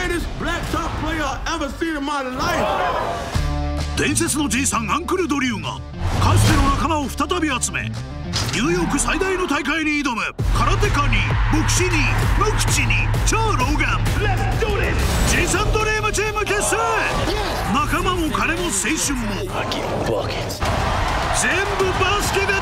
greatest black top player I ever seen in my life. 伝説のじいさんアンクル・ドリューがかつての仲間を再び集め、ニューヨーク最大の大会に挑む。空手家に牧師に無口に超老眼、じいさんドリームチーム結成。仲間も金も青春も全部バスケで